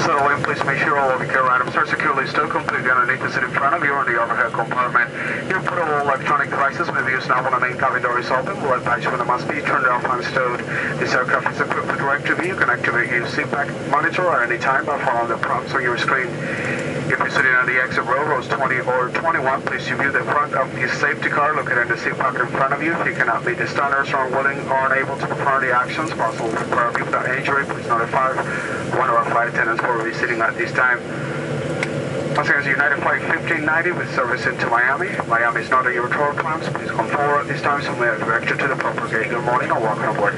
settle in, please make sure all of your items are securely stowed completely underneath the seat in front of you or in the overhead compartment. Your portable electronic devices may be used now when the main cabin door is open. We'll advise you when they must be turned off and stowed. This aircraft is equipped with DirecTV. You can activate your seat back monitor at any time by following the prompts on your screen. If you're sitting on the exit row, rows 20 or 21, please view the front of the safety car located in the seat pocket in front of you. If you cannot meet the standards or unwilling or unable to perform the actions possible to prepare people without injury, please notify one of our flight attendants who will be sitting at this time. Once again, United Flight 1590 with service into Miami. Miami is not on your tour plans. Please come forward at this time so we may direct you to the proper gate. Good morning and welcome aboard.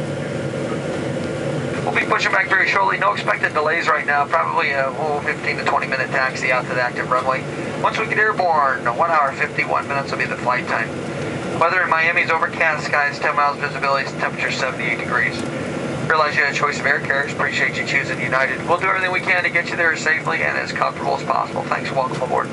We'll be pushing back very shortly. No expected delays right now. Probably a 15 to 20 minute taxi out to the active runway. Once we get airborne, 1 hour 51 minutes will be the flight time. Weather in Miami is overcast, skies 10 miles visibility, temperature 78 degrees. Realize you had a choice of air carriers. Appreciate you choosing United. We'll do everything we can to get you there as safely and as comfortable as possible. Thanks. Welcome aboard.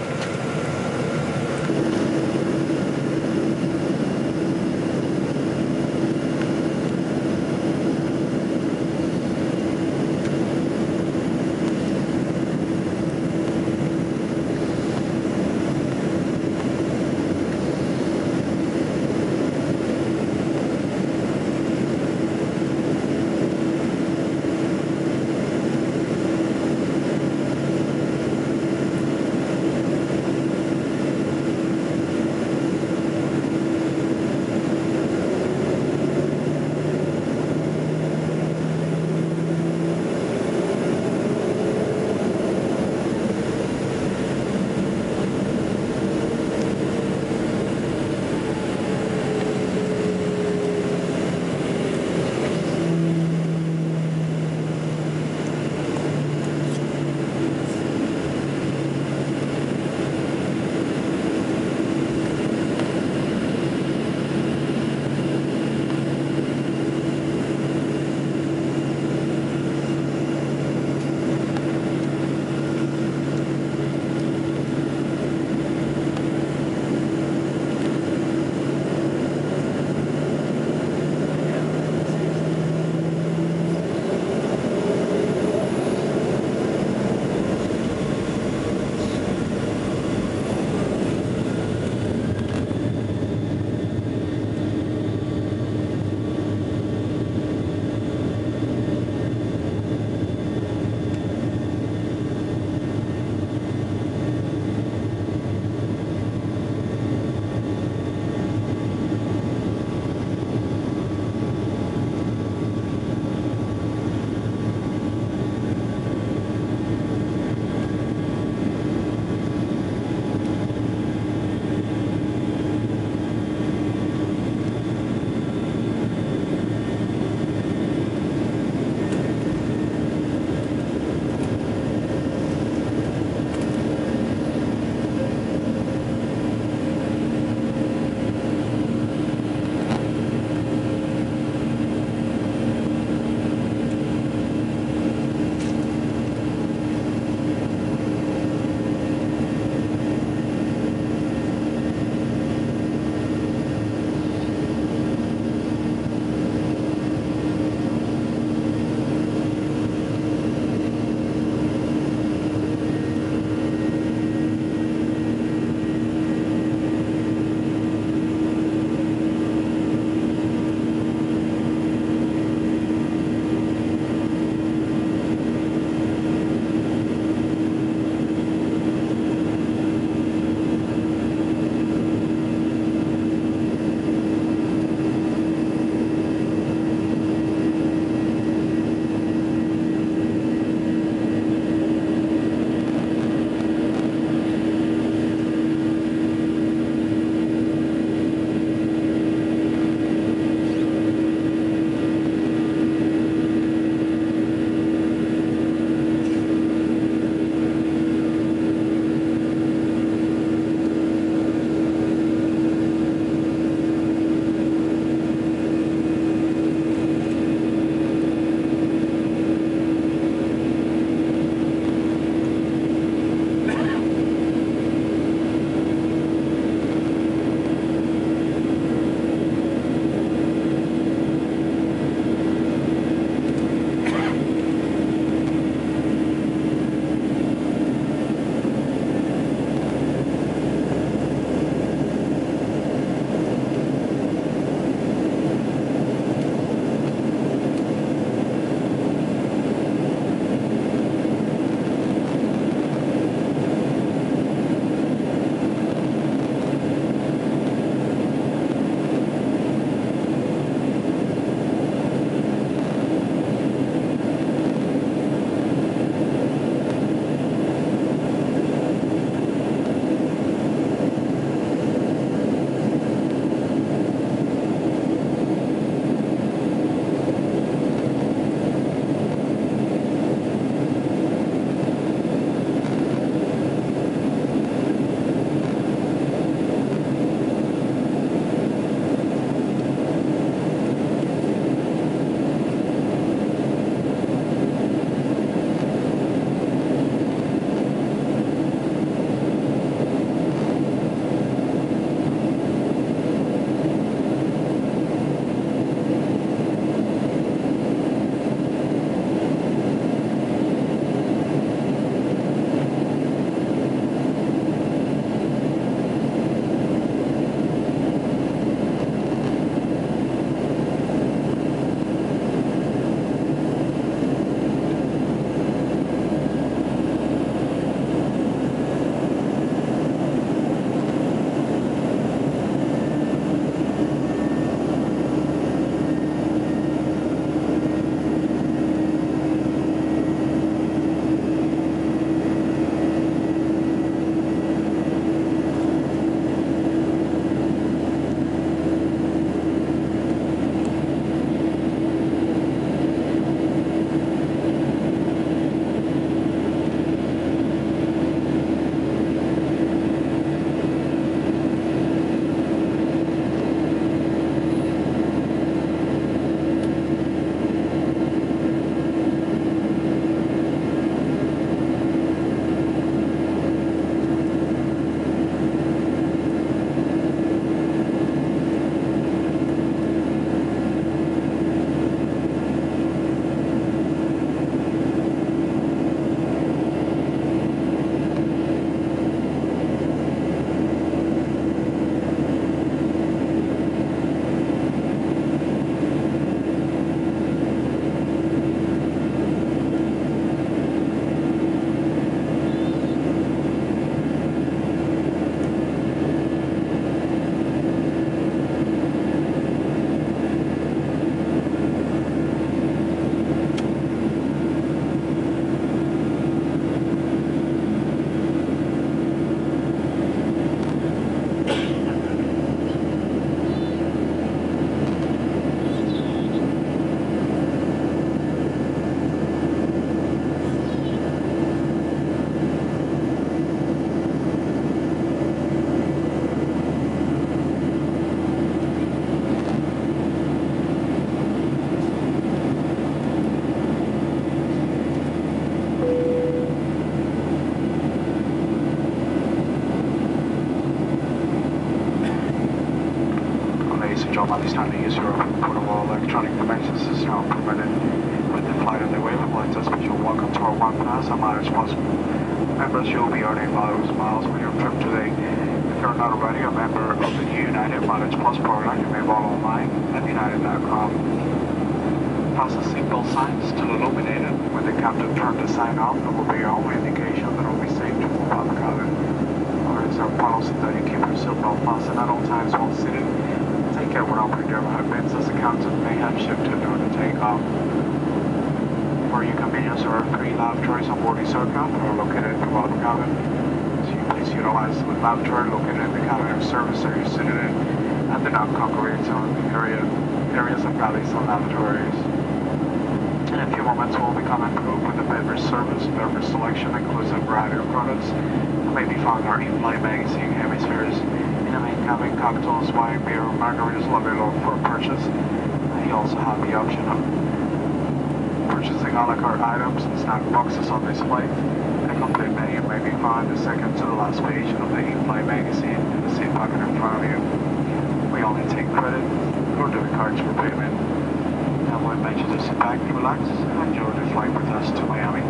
At this time, the use of portable electronic devices is now permitted. With the flight underway, we'd like to special welcome to our One Pass and Mileage Plus members. You'll be earning miles for your trip today. If you're not already a member of the United Mileage Plus program, you may enroll online at united.com. Fasten seatbelt signs still illuminated. When the captain turns the sign off, there will be your only indication that it will be safe to move out the cabin. It's our policy that you keep your seatbelt fastened at all times while seated. Take care when operating your bins, as the captain may have shifted during the takeoff. For your convenience, there are 3 lavatories on board this aircraft that are located throughout the cabin. So you please utilize the lavatory located in the cabin of service that you're seated in, and do not congregate on the areas of valleys and lavatories. In a few moments, we'll be coming through with the beverage service. Beverage selection includes a variety of products that may be found in our in-flight magazine hemispheres. In the main cabin, cocktails, wine, beer, margaritas are available for purchase. And you also have the option of purchasing a la carte items and snack boxes on display. A complete menu may be found in the second to the last page of the in-flight magazine in the seat pocket in front of you. We only take credit or debit cards for payment. Now we invite you to sit back, relax, and enjoy the flight with us to Miami.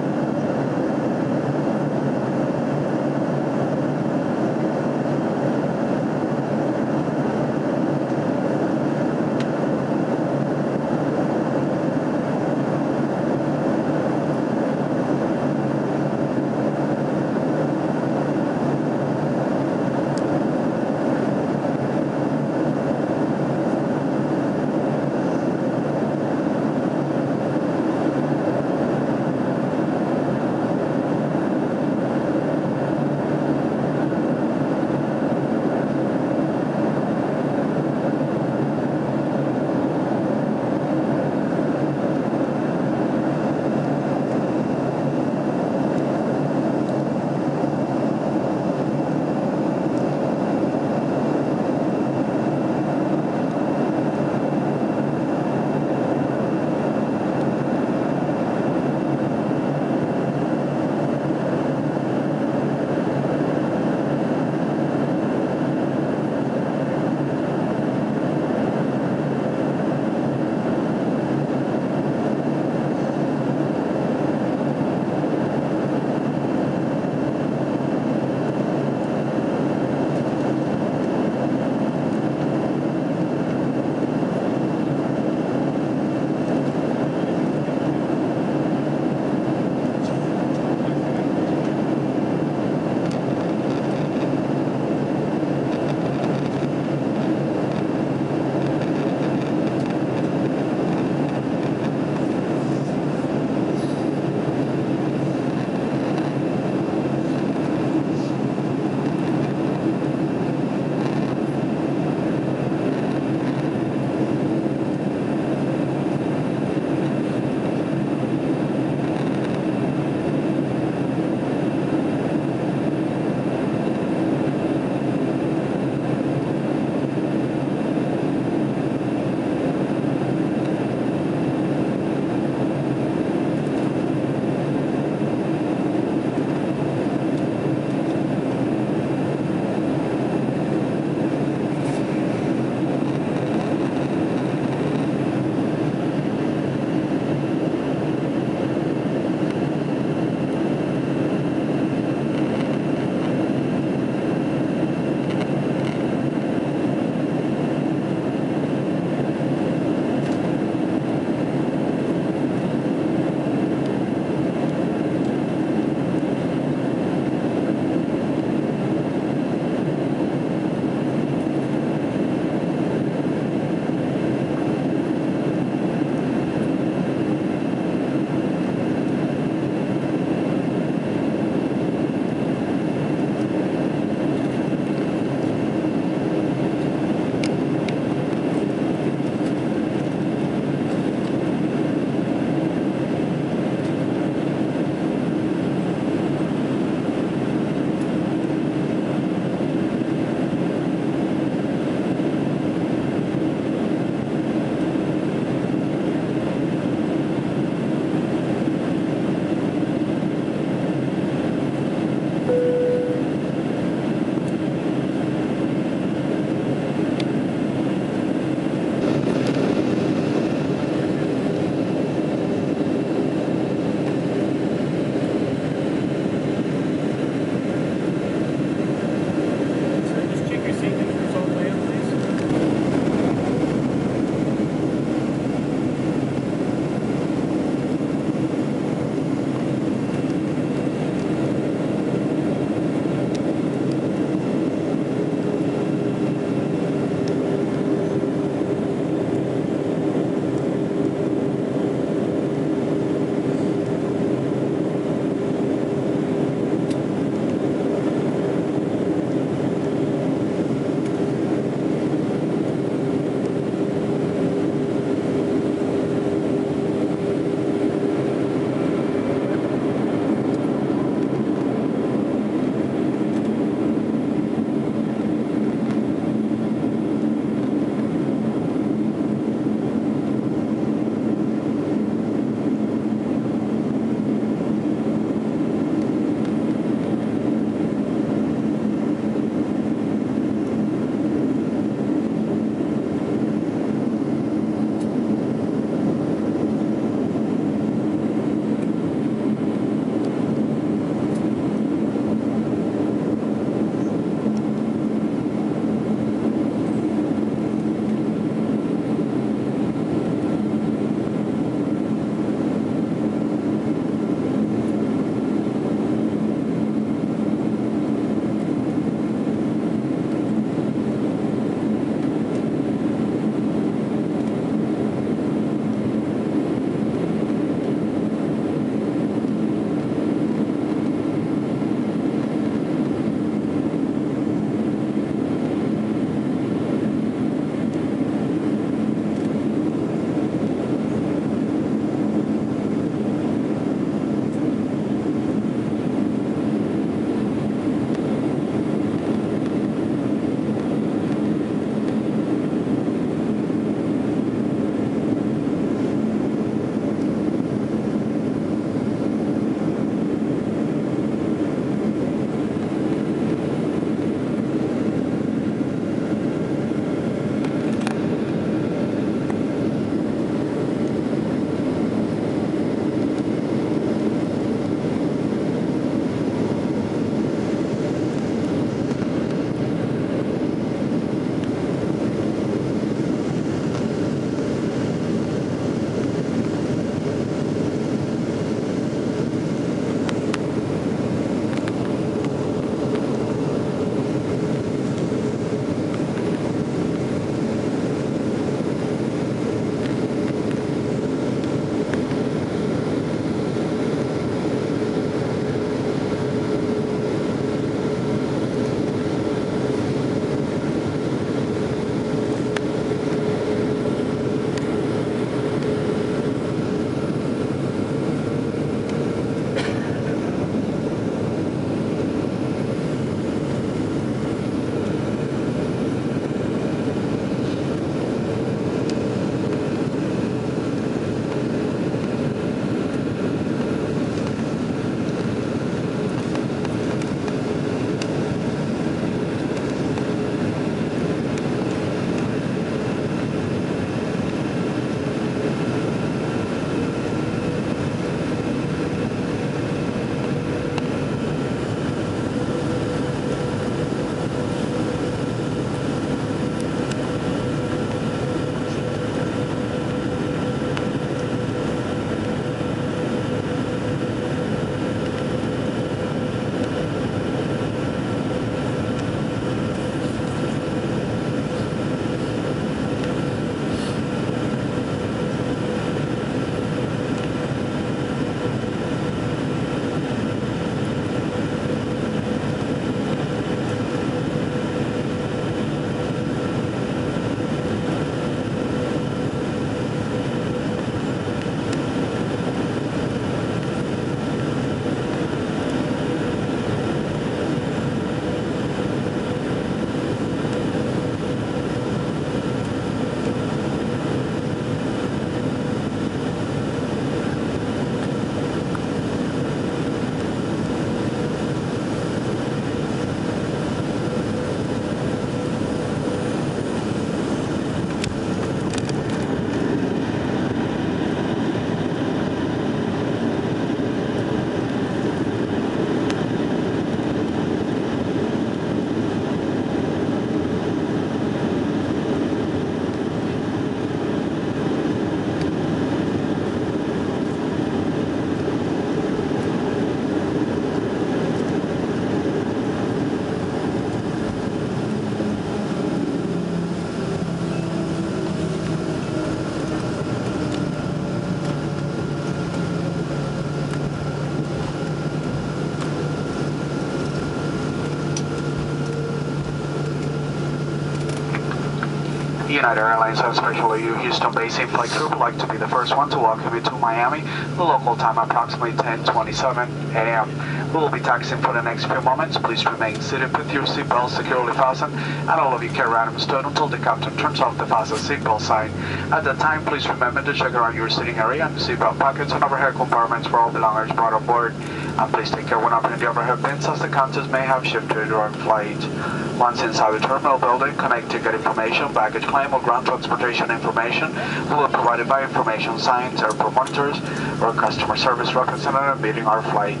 United Airlines, especially you Houston-based in-flight crew, would like to be the first one to welcome you to Miami, the local time approximately 10:27 a.m. We will be taxiing for the next few moments. Please remain seated with your seatbelt securely fastened, and all of you carry items stowed until the captain turns off the fasten seatbelt sign. At that time, please remember to check around your seating area and seatbelt pockets and overhead compartments where all belongings brought on board. And please take care when opening the overhead bins, as the contents may have shifted during flight. Once inside the terminal building, connect ticket information, baggage claim, or ground transportation information will be provided by information signs, airport monitors, or customer service representative meeting our flight.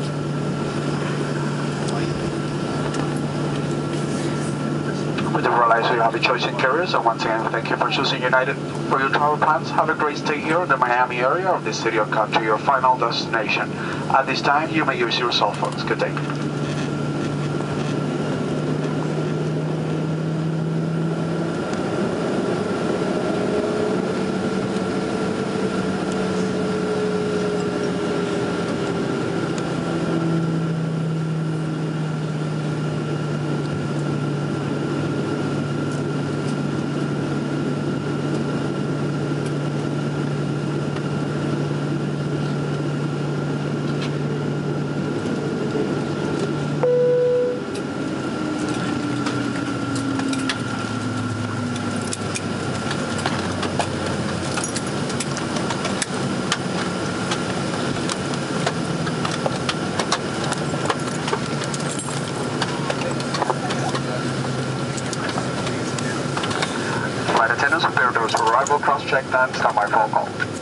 We do realize you have a choice in carriers, and once again, thank you for choosing United for your travel plans. Have a great stay here in the Miami area of the city or country, your final destination. At this time, you may use your cell phones. Good day. Flight attendants, prepare those for arrival, cross-check and stand by for call.